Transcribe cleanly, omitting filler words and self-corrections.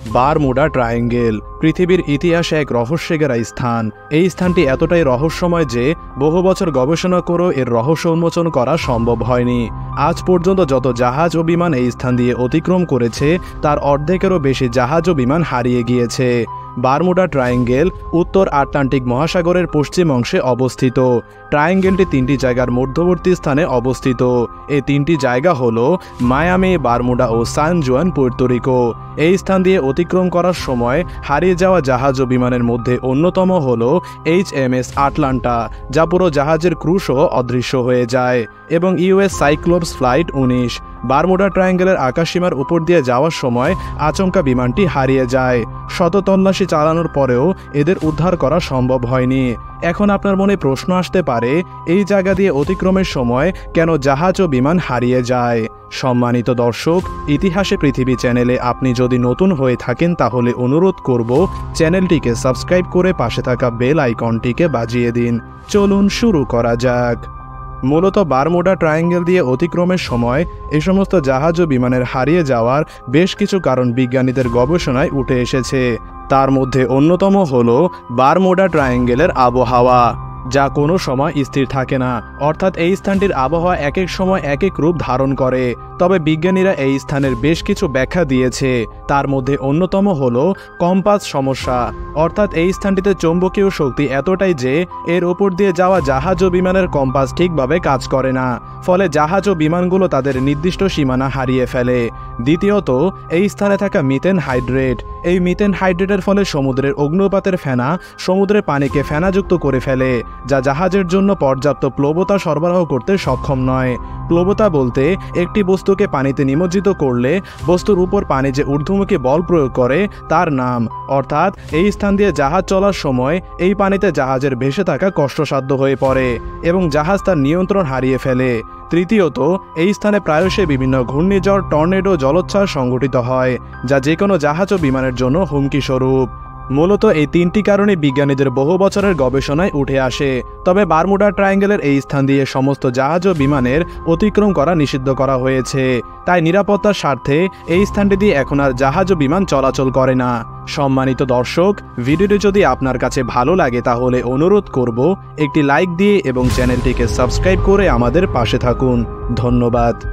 Bermuda triangle পৃথিবীর ইতিহাসে এক রহস্যঘেরা স্থান। এই স্থানটি এতটাই রহস্যময় যে বহু বছর গবেষণা করেও এর রহস্য উন্মোচন করা সম্ভব হয়নি। আজ পর্যন্ত যত জাহাজ ও বিমান এই স্থান দিয়ে অতিক্রম করেছে তার অর্ধেকেরও বেশি জাহাজ ও বিমান হারিয়ে গিয়েছে। বারমুডা ট্রায়াঙ্গেল উত্তর আটলান্টিক মহাসাগরের পশ্চিম অংশে অবস্থিত। ট্রায়াঙ্গেলটি তিনটি জায়গার মধ্যবর্তী স্থানে অবস্থিত। এই তিনটি জায়গা হল মায়ামি, বারমুডা ও সান জুয়ান, পুয়ের্তো রিকো। এই স্থান দিয়ে অতিক্রম করার সময় হারিয়ে যাওয়া জাহাজ ও বিমানের মধ্যে অন্যতম হল HMS আটলান্টা, যা পুরো জাহাজের ক্রু সহ অদৃশ্য হয়ে যায়, এবং US সাইক্লোপস ফ্লাইট 19 বারমুডা ট্রায়াঙ্গেলের আকাশসীমার উপর দিয়ে যাওয়ার সময় আচমকা বিমানটি হারিয়ে যায়। শত তল্লাশি চালানোর পরেও এদের উদ্ধার করা সম্ভব হয়নি। এখন আপনার মনে প্রশ্ন আসতে পারে, এই জায়গা দিয়ে অতিক্রমের সময় কেন জাহাজ ও বিমান হারিয়ে যায়? সম্মানিত দর্শক, ইতিহাসে পৃথিবী চ্যানেলে আপনি যদি নতুন হয়ে থাকেন তাহলে অনুরোধ করব চ্যানেলটিকে সাবস্ক্রাইব করে পাশে থাকা বেল আইকনটিকে বাজিয়ে দিন। চলুন শুরু করা যাক। মূলত বারমুডা ট্রায়াঙ্গেল দিয়ে অতিক্রমের সময় এই সমস্ত জাহাজ ও বিমানের হারিয়ে যাওয়ার বেশ কিছু কারণ বিজ্ঞানীদের গবেষণায় উঠে এসেছে। তার মধ্যে অন্যতম হল বারমুডা ট্রায়াঙ্গেলের আবহাওয়া, যা কোনো সময় স্থির থাকে না। অর্থাৎ এই স্থানটির আবহাওয়া এক এক সময় এক এক রূপ ধারণ করে। তবে বিজ্ঞানীরা এই স্থানের বেশ কিছু ব্যাখ্যা দিয়েছে। তার মধ্যে অন্যতম হল কম্পাস সমস্যা। অর্থাৎ এই স্থানটিতে চৌম্বকীয় শক্তি এতটাই যে এর ওপর দিয়ে যাওয়া জাহাজ ও বিমানের কম্পাস ঠিকভাবে কাজ করে না, ফলে জাহাজ ও বিমানগুলো তাদের নির্দিষ্ট সীমানা হারিয়ে ফেলে। দ্বিতীয়ত, এই স্থানে থাকা মিথেন হাইড্রেট। এই মিথেন হাইড্রেটের ফলে সমুদ্রের অগ্নুৎপাতের ফেনা সমুদ্রের পানিকে ফেনাযুক্ত করে ফেলে, যা জাহাজের জন্য পর্যাপ্ত প্লবতা সরবরাহ করতে সক্ষম নয়। প্লবতা বলতে একটি বস্তুকে পানিতে নিমজ্জিত করলে বস্তুর উপর পানি যে ঊর্ধ্বমুখী বল প্রয়োগ করে তার নাম। অর্থাৎ এই স্থান দিয়ে জাহাজ চলার সময় এই পানিতে জাহাজের ভেসে থাকা কষ্টসাধ্য হয়ে পড়ে এবং জাহাজ তার নিয়ন্ত্রণ হারিয়ে ফেলে। তৃতীয়ত, এই স্থানে প্রায়শই বিভিন্ন ঘূর্ণিঝড়, টর্নেডো, জলোচ্ছ্বাস সংঘটিত হয়, যা যে কোনো জাহাজ ও বিমানের জন্য হুমকি স্বরূপ। মূলত এই তিনটি কারণে বিজ্ঞানীদের বহু বছরের গবেষণায় উঠে আসে। তবে বারমুডা ট্রায়াঙ্গেলের এই স্থান দিয়ে সমস্ত জাহাজ ও বিমানের অতিক্রম করা নিষিদ্ধ করা হয়েছে। তাই নিরাপত্তার স্বার্থে এই স্থানটি দিয়ে এখন আর জাহাজ ও বিমান চলাচল করে না। সম্মানিত দর্শক, ভিডিওটি যদি আপনার কাছে ভালো লাগে তাহলে অনুরোধ করব একটি লাইক দিয়ে এবং চ্যানেলটিকে সাবস্ক্রাইব করে আমাদের পাশে থাকুন। ধন্যবাদ।